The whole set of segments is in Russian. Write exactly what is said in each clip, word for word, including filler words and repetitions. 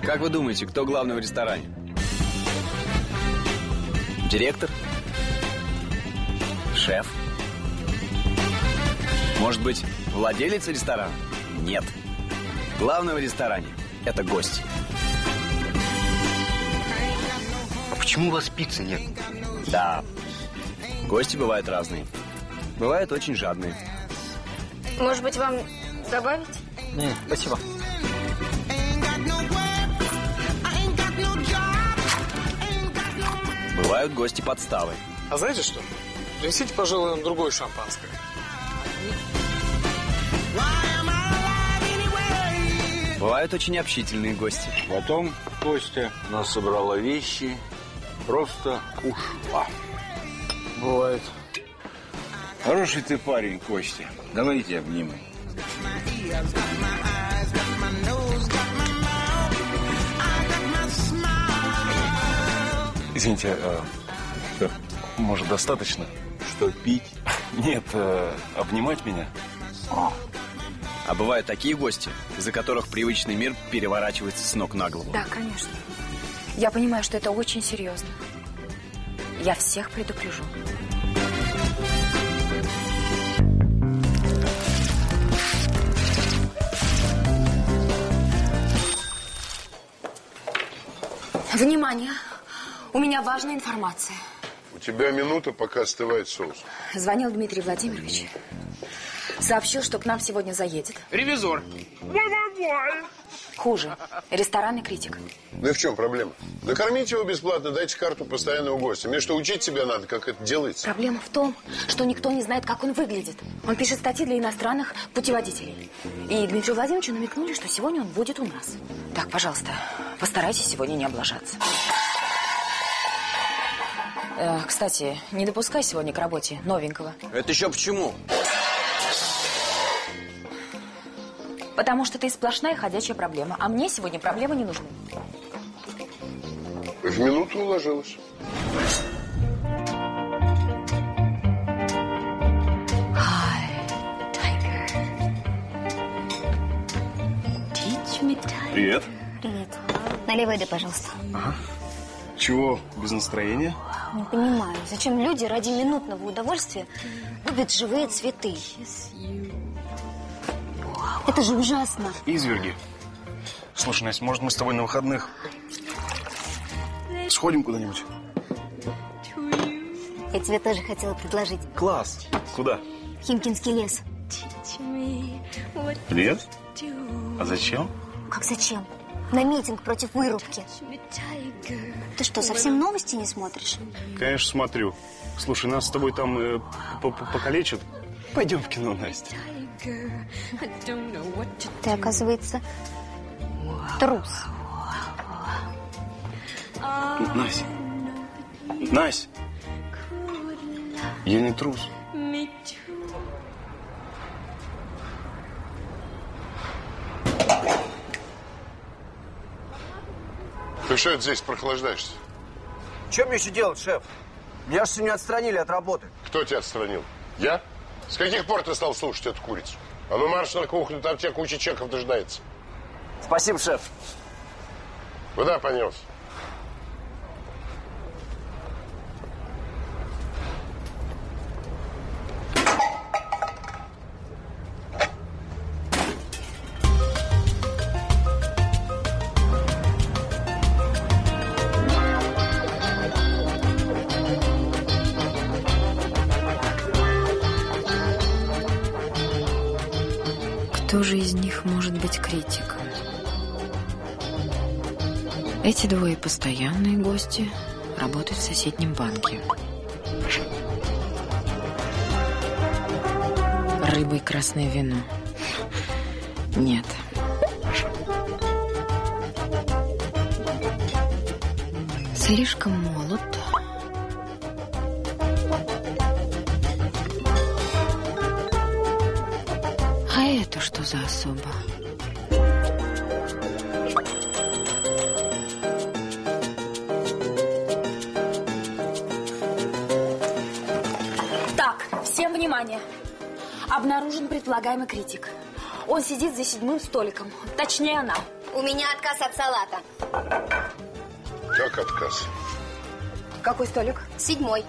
Как вы думаете, кто главный в ресторане? Директор? Шеф? Может быть, владелец ресторана? Нет. Главный в ресторане – это гость. А почему у вас пиццы нет? Да. Гости бывают разные. Бывают очень жадные. Может быть, вам добавить? Нет, спасибо. Бывают гости подставы. А знаете что? Принесите, пожалуй, нам другое шампанское. Бывают очень общительные гости. Потом Костя нас собрала вещи, просто ушла. Бывает. Хороший ты парень, Костя. Давай я тебя обниму. Извините, э, э, может, достаточно? Что, пить? Нет, э, обнимать меня. А бывают такие гости, из-за которых привычный мир переворачивается с ног на голову. Да, конечно. Я понимаю, что это очень серьезно. Я всех предупрежу. Внимание! У меня важная информация. У тебя минута, пока остывает соус. Звонил Дмитрий Владимирович. Сообщил, что к нам сегодня заедет. Ревизор. Хуже. Ресторанный критик. Ну и в чем проблема? Накормите его бесплатно, дайте карту постоянного гостя. Мне что, учить тебя надо, как это делается? Проблема в том, что никто не знает, как он выглядит. Он пишет статьи для иностранных путеводителей. И Дмитрию Владимировичу намекнули, что сегодня он будет у нас. Так, пожалуйста, постарайтесь сегодня не облажаться. Э, кстати, не допускай сегодня к работе новенького. Это еще почему? Потому что ты сплошная ходячая проблема. А мне сегодня проблемы не нужны. В минуту уложилась. Привет. Привет. Наливай, да, пожалуйста. Ага. Чего, без настроения? Не понимаю, зачем люди ради минутного удовольствия губят живые цветы? Это же ужасно. Изверги. Слушай, Настя, может, мы с тобой на выходных сходим куда-нибудь? Я тебе тоже хотела предложить. Класс. Куда? Химкинский лес. Лес? А зачем? Как зачем? На митинг против вырубки. Ты что, совсем новости не смотришь? Конечно, смотрю. Слушай, нас с тобой там э, покалечат. Пойдем в кино, Настя. Ты, оказывается, трус. Настя. Настя. Я не трус. Ты что это здесь прохлаждаешься? Что мне еще делать, шеф? Меня же сегодня отстранили от работы. Кто тебя отстранил? Я? С каких пор ты стал слушать эту курицу? А ну марш на кухню, там тебя куча чеков дожидается. Спасибо, шеф. Куда понес? Кто же из них может быть критиком? Эти двое постоянные гости, работают в соседнем банке. Рыба и красное вино. Нет. Слишком молод. А это что за особа? Так, всем внимание. Обнаружен предполагаемый критик. Он сидит за седьмым столиком. Точнее, она. У меня отказ от салата. Как отказ? Какой столик? Седьмой.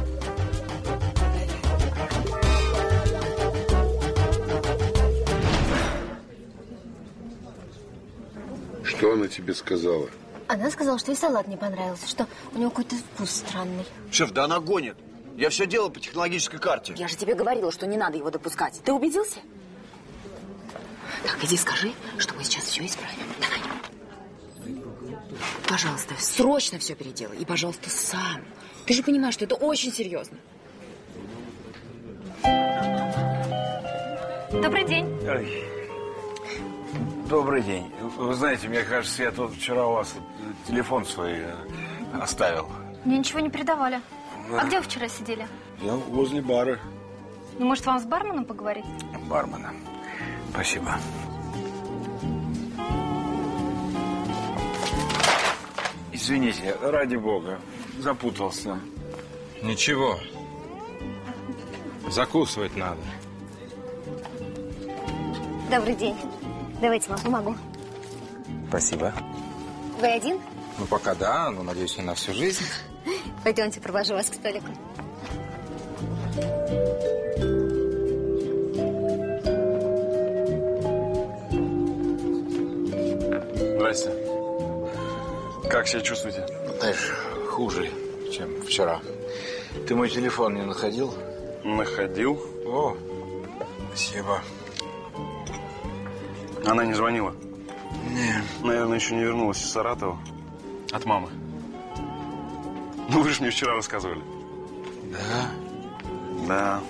Что она тебе сказала? Она сказала, что ей салат не понравился, что у него какой-то вкус странный. Шеф, да она гонит. Я все делал по технологической карте. Я же тебе говорила, что не надо его допускать. Ты убедился? Так, иди скажи, что мы сейчас все исправим. Давай. Пожалуйста, срочно все переделай. И, пожалуйста, сам. Ты же понимаешь, что это очень серьезно. Добрый день. Ой. Добрый день. Вы знаете, мне кажется, я тут вчера у вас телефон свой оставил. Мне ничего не передавали. А где вы вчера сидели? Я возле бара. Ну, может, вам с барменом поговорить? Бармена. Спасибо. Извините, ради бога, запутался. Ничего. Закусывать надо. Добрый день. Давайте вам помогу. Спасибо. Вы один? Ну, пока да, но, надеюсь, не на всю жизнь. Пойдемте, провожу вас к столику. Здрасте. Как себя чувствуете? Знаешь, хуже, чем вчера. Ты мой телефон не находил? Находил. О, спасибо. Она не звонила? Не. Наверное, еще не вернулась из Саратова. От мамы. Ну, вы же мне вчера рассказывали. Да? Да.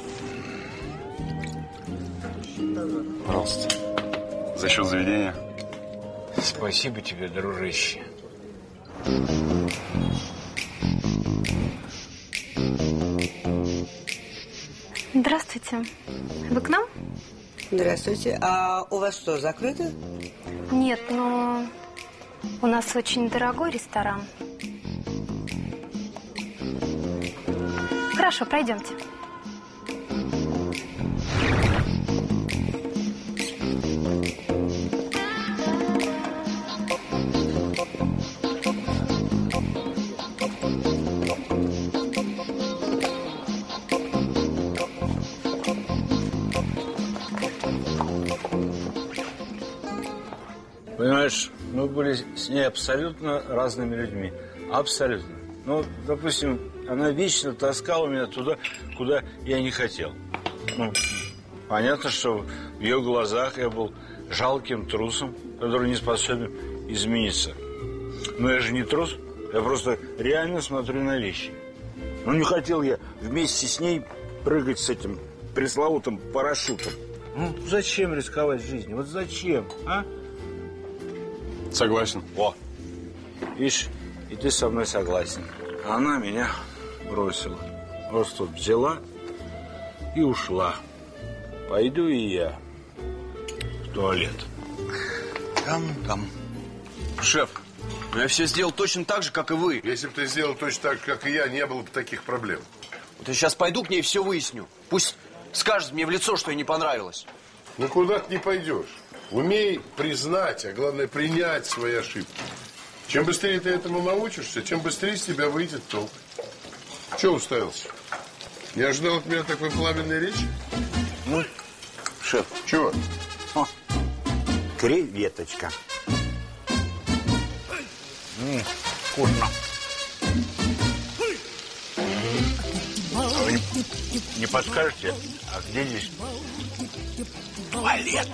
Пожалуйста. За счет заведения. Спасибо тебе, дружище. Здравствуйте. Вы к нам? Здравствуйте. А у вас что, закрыто? Нет, но у нас очень дорогой ресторан. Хорошо, пройдемте. Понимаешь, мы были с ней абсолютно разными людьми. Абсолютно. Ну, допустим, она вечно таскала меня туда, куда я не хотел. Ну, понятно, что в ее глазах я был жалким трусом, который не способен измениться. Но я же не трус, я просто реально смотрю на вещи. Ну, не хотел я вместе с ней прыгать с этим пресловутым парашютом. Ну, зачем рисковать жизнью? Вот зачем, а? Согласен. О, видишь, и ты со мной согласен. Она меня бросила. Просто вот взяла и ушла. Пойду и я в туалет. Там-там. Шеф, я все сделал точно так же, как и вы. Если бы ты сделал точно так, как и я, не было бы таких проблем. Вот я сейчас пойду к ней и все выясню. Пусть скажет мне в лицо, что ей не понравилось. Ну, куда ты не пойдешь. Умей признать, а главное принять свои ошибки. Чем быстрее ты этому научишься, тем быстрее с тебя выйдет толк. Чего уставился? Не ожидал от меня такой пламенной речи? Ну, шеф. Чего? О, креветочка. М-м, вкусно. А вы не, не подскажете, а где здесь туалет?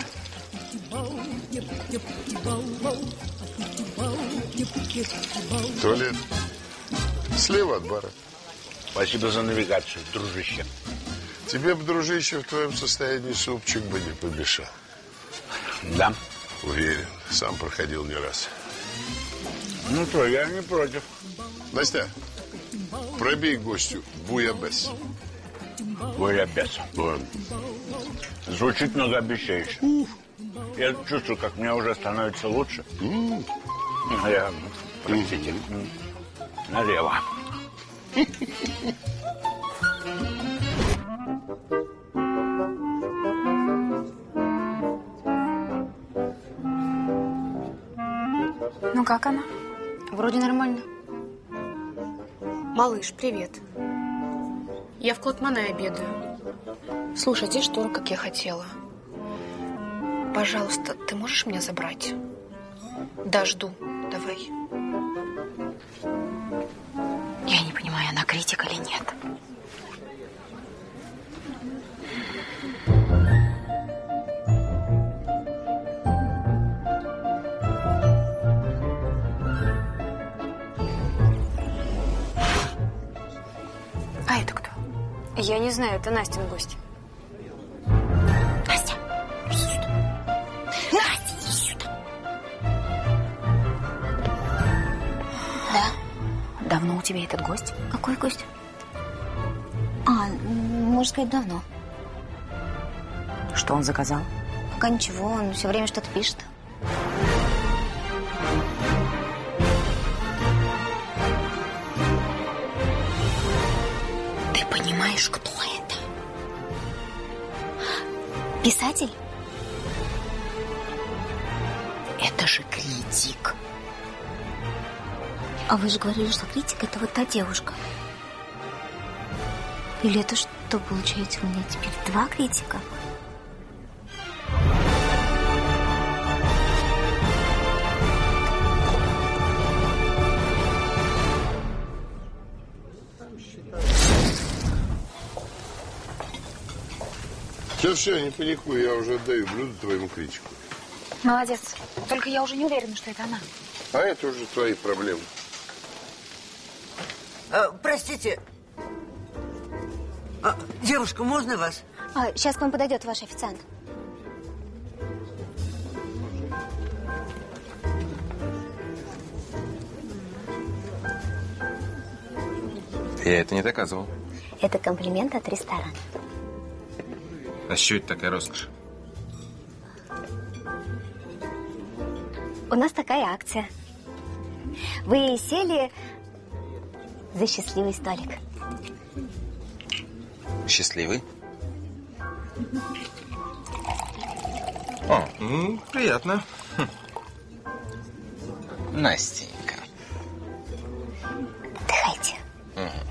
Туалет. Слева от бара. Спасибо за навигацию, дружище. Тебе бы, дружище, в твоем состоянии супчик бы не помешал. Да? Уверен, сам проходил не раз. Ну что, я не против. Настя, пробей гостю буябес. Буябес. Ладно. Звучит многообещающе. Ух. Я чувствую, как мне уже становится лучше. Mm. Я, простите, mm. налево. Ну, как она? Вроде нормально. Малыш, привет. Я в Клотмане обедаю. Слушай, здесь шторы, как я хотела. Пожалуйста, ты можешь меня забрать? Да, жду. Давай. Я не понимаю, она критик или нет. А это кто? Я не знаю, это Настин гость. Настя, иди сюда. Настя, иди сюда. Да? Давно у тебя этот гость? Какой гость? А, можно сказать, давно. Что он заказал? Пока ничего, он все время что-то пишет. Ты понимаешь, кто это? Писатель? Это же критик. А вы же говорили, что критик — это вот та девушка. Или это что, получается, у меня теперь два критика? Все, все, не паникуй, я уже отдаю блюдо твоему критику. Молодец. Только я уже не уверена, что это она. А это уже твои проблемы. А, простите. А, девушка, можно вас? А, сейчас к вам подойдет ваш официант. Я это не доказывал. Это комплимент от ресторана. А с чего это такая роскошь? У нас такая акция. Вы сели за счастливый столик. Счастливый? О, ну, приятно. Хм. Настенька. Отдыхайте. Угу.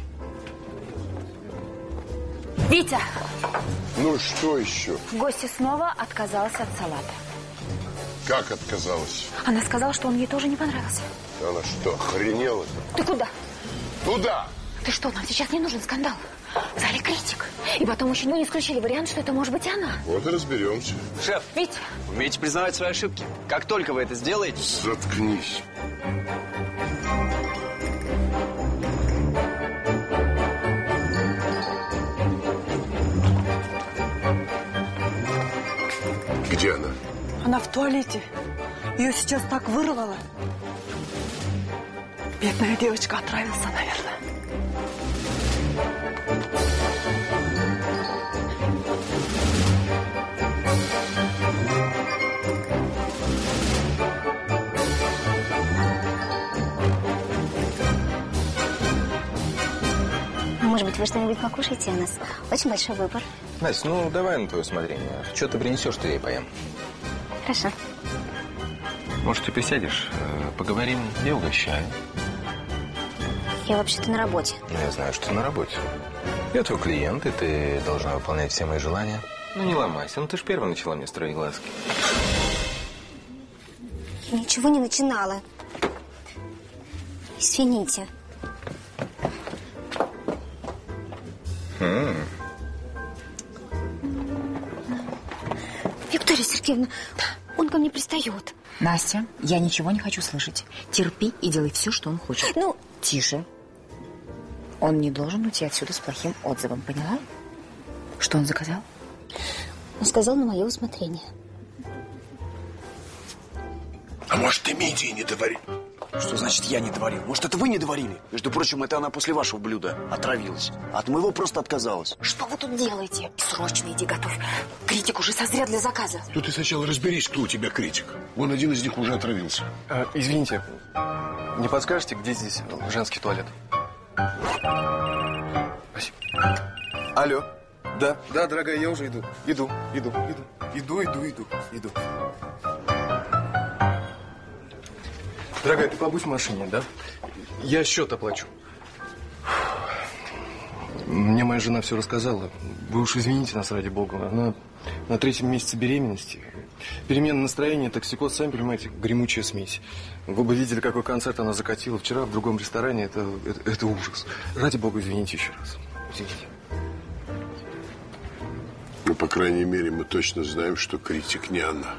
Витя! Ну, что еще? Гостья снова отказалась от салата. Как отказалась? Она сказала, что он ей тоже не понравился. Она что, охренела? Ты куда? Куда? Ты что, нам сейчас не нужен скандал. В зале критик. И потом еще не исключили вариант, что это может быть она. Вот и разберемся. Шеф, Витя! умейте признавать свои ошибки. Как только вы это сделаете... Заткнись. Где она? Она в туалете. Ее сейчас так вырвало. Бедная девочка отравился, наверное. Может быть, вы что-нибудь покушаете? У нас очень большой выбор. Настя, ну давай на твое усмотрение. Что ты принесешь, что я и поем. Хорошо. Может, ты присядешь, поговорим, я угощаю. Я вообще-то на работе. Я знаю, что ты на работе. Я твой клиент, и ты должна выполнять все мои желания. Ну, не ломайся, ну ты же первая начала мне строить глазки. Я ничего не начинала. Извините. М-м. Виктория Сергеевна, он ко мне пристает. Настя, я ничего не хочу слышать. Терпи и делай все, что он хочет. Ну, тише. Он не должен уйти отсюда с плохим отзывом, поняла? Что он заказал? Он сказал на мое усмотрение. А может, ты мидии не доварил? Что значит я не доварил? Может, это вы не доварили? Между прочим, это она после вашего блюда отравилась. А от моего просто отказалась. Что вы тут делаете? Срочно иди готовь. Критик уже созрел для заказа. Ну ты сначала разберись, кто у тебя критик. Вон один из них уже отравился. А, извините, не подскажете, где здесь женский туалет? Спасибо. Алло. Да, да, дорогая, я уже иду. Иду, иду, иду. Иду, иду, иду, иду. Дорогая, ты побудь в машине, да? Я счет оплачу. Мне моя жена все рассказала. Вы уж извините нас, ради бога. Она на третьем месяце беременности. Перемена настроения, токсикоз, сами понимаете, гремучая смесь. Вы бы видели, какой концерт она закатила вчера в другом ресторане. Это, это, это ужас. Ради бога, извините еще раз. Извините. Ну, по крайней мере, мы точно знаем, что критик не она.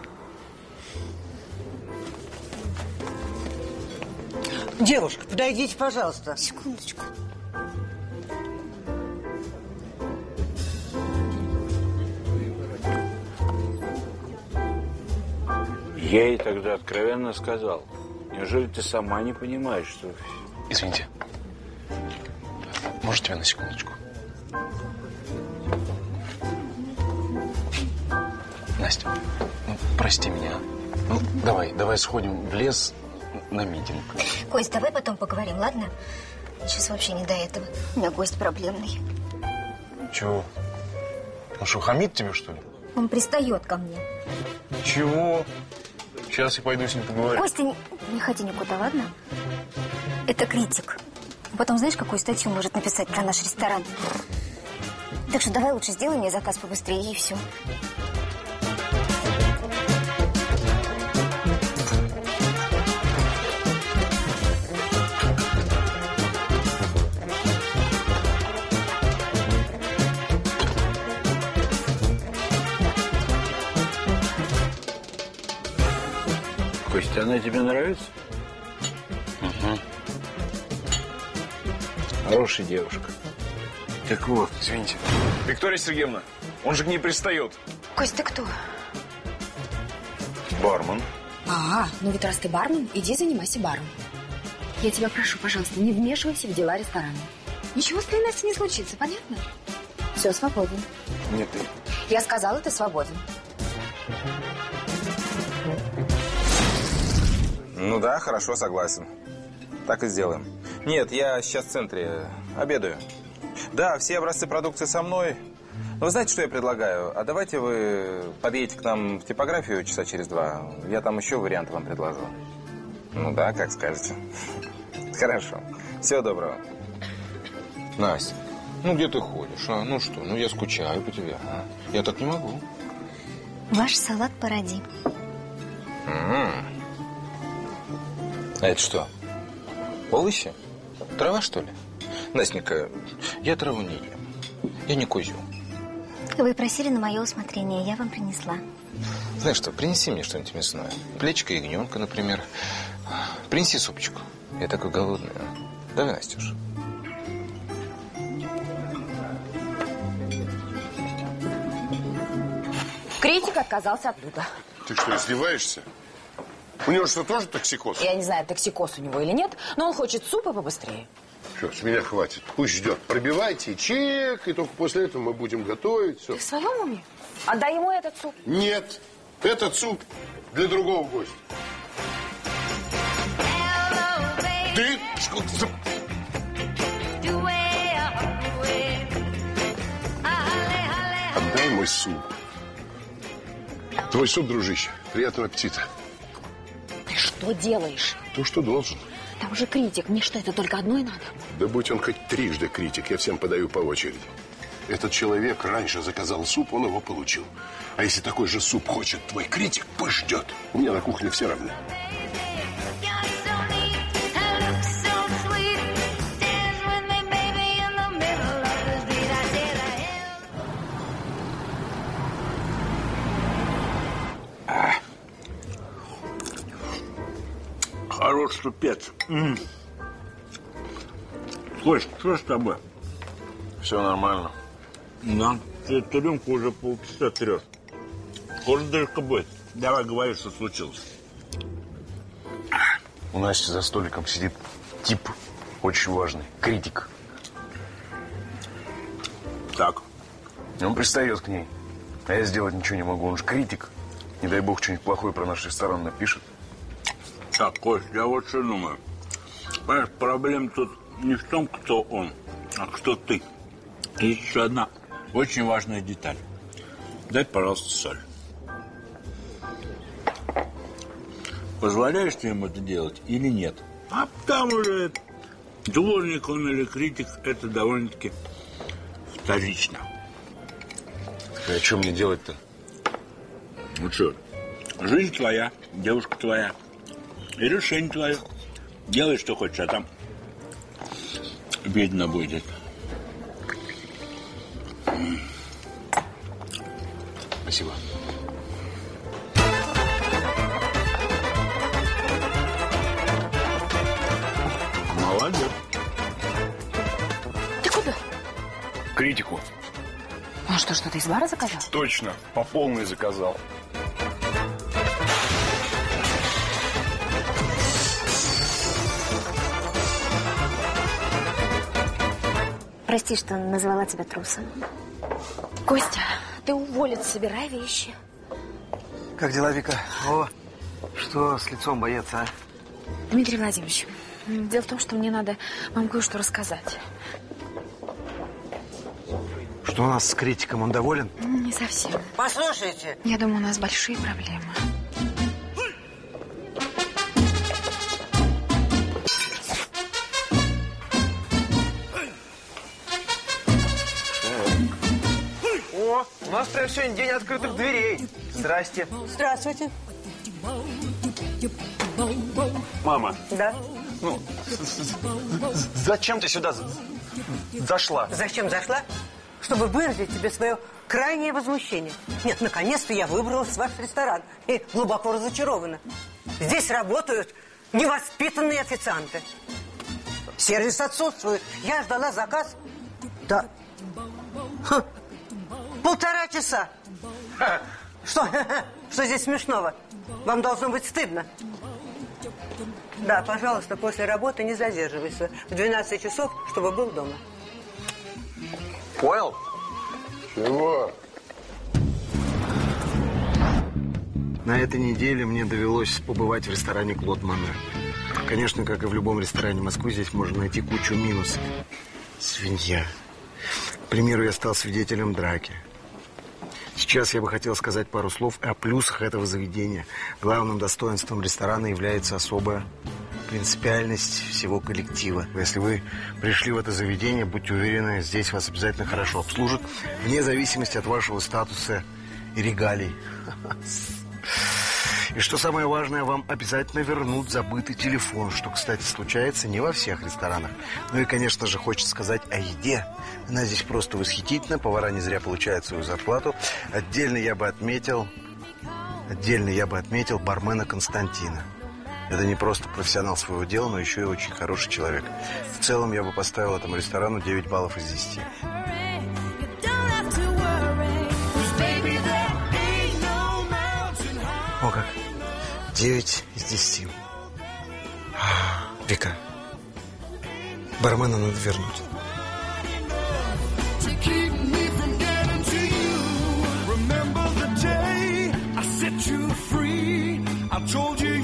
Девушка, подойдите, пожалуйста. Секундочку. Я ей тогда откровенно сказал. Неужели ты сама не понимаешь, что... Извините. Можете тебя на секундочку? Настя, ну, прости меня. Ну, давай, давай сходим в лес на митинг. Кость, давай потом поговорим, ладно? Сейчас вообще не до этого. У меня гость проблемный. Чего? Он что, хамит тебе, что ли? Он пристает ко мне. Чего? Сейчас я пойду с ним поговорю. Костя, не, не ходи никуда, ладно? Это критик. Потом знаешь, какую статью может написать про наш ресторан? Так что давай лучше сделай мне заказ побыстрее, и все. Костя, она тебе нравится? Угу. Хорошая девушка. Так вот, извините. Виктория Сергеевна, он же к ней пристает. Кость, ты кто? Бармен. А, ну вот раз ты бармен, иди занимайся баром. Я тебя прошу, пожалуйста, не вмешивайся в дела ресторана. Ничего с твоей Настей не случится, понятно? Все, свободен. Нет, ты. Я сказала, ты свободен. Ну да, хорошо, согласен. Так и сделаем. Нет, я сейчас в центре обедаю. Да, все образцы продукции со мной. Но вы знаете, что я предлагаю? А давайте вы подъедете к нам в типографию часа через два. Я там еще варианты вам предложу. Ну да, как скажете. Хорошо. Всего доброго. Настя, ну где ты ходишь? А? Ну что, ну я скучаю по тебе. А? Я так не могу. Ваш салат паради. М-м-м. А это что? Овощи? Трава, что ли? Настенька, я траву не ем. Я не козел. Вы просили на мое усмотрение, я вам принесла. Знаешь что, принеси мне что-нибудь мясное. Плечико ягненка, например. Принеси супчику. Я такой голодный. А? Давай, Настюш. Критик отказался от блюда. Ты что, издеваешься? У него что, тоже токсикоз? Я не знаю, токсикоз у него или нет, но он хочет супа побыстрее. Все, с меня хватит. Пусть ждет. Пробивайте чек, и только после этого мы будем готовить. Все. Ты в своем уме? Отдай ему этот суп. Нет, этот суп для другого гостя. Ты... Отдай мой суп. Твой суп, дружище. Приятного аппетита. Ты что делаешь? То, что должен. Там же критик. Мне что, это только одно и надо? Да будь он хоть трижды критик, я всем подаю по очереди. Этот человек раньше заказал суп, он его получил. А если такой же суп хочет твой критик, пусть ждет. У меня на кухне все равны. Хорош супец. М-м. Кость, что с тобой? Все нормально. Да, ты эту рюмку уже полчаса трешь. Скоро дырка будет. Давай говори, что случилось. У Насти за столиком сидит тип очень важный, критик. Так. Он пристает к ней, а я сделать ничего не могу. Он же критик. Не дай бог, что-нибудь плохое про наш ресторан напишет. Так, Кость, я вот что думаю. Понимаешь, проблема тут не в том, кто он, а кто ты. Есть еще одна очень важная деталь. Дай, пожалуйста, соль. позволяешь ты ему это делать или нет. А там уже дворник он или критик, это довольно-таки вторично. А что мне делать-то? Ну что, жизнь твоя, девушка твоя, и решение твое. Делай, что хочешь, а там видно будет. Спасибо. Молодец. Ты куда? Критику. Он что, что-то из бара заказал? Точно, по полной заказал. Прости, что назвала тебя трусом. Костя, ты уволен, собирай вещи. Как дела, Вика? О, что с лицом боец, а? Дмитрий Владимирович, дело в том, что мне надо вам кое-что рассказать. Что у нас с критиком? Он доволен? Не совсем. Послушайте. Я думаю, у нас большие проблемы. О, у нас прям сегодня день открытых дверей. Здрасте. Здравствуйте. Мама. Да. Ну, зачем ты сюда зашла? Зачем зашла? Чтобы выразить тебе свое крайнее возмущение. Нет, наконец-то я выбралась в ваш ресторан. И глубоко разочарована. Здесь работают невоспитанные официанты. Сервис отсутствует. Я ждала заказ. Да. Ха. Полтора часа. Что? Что здесь смешного? Вам должно быть стыдно. Да, пожалуйста, после работы не задерживайся. В двенадцать часов, чтобы был дома. Понял? Чего? На этой неделе мне довелось побывать в ресторане «Клод Моне». Конечно, как и в любом ресторане Москвы, здесь можно найти кучу минусов. Свинья. К примеру, я стал свидетелем драки. Сейчас я бы хотел сказать пару слов о плюсах этого заведения. Главным достоинством ресторана является особая принципиальность всего коллектива. Если вы пришли в это заведение, будьте уверены, здесь вас обязательно хорошо обслужат, вне зависимости от вашего статуса и регалий. И что самое важное, вам обязательно вернут забытый телефон, что, кстати, случается не во всех ресторанах. Ну и, конечно же, хочется сказать о еде. Она здесь просто восхитительна, повара не зря получают свою зарплату. Отдельно я бы отметил, отдельно я бы отметил бармена Константина. Это не просто профессионал своего дела, но еще и очень хороший человек. В целом я бы поставил этому ресторану девять баллов из десяти. О как! девять из десяти. Вика, бармена надо вернуть. I told you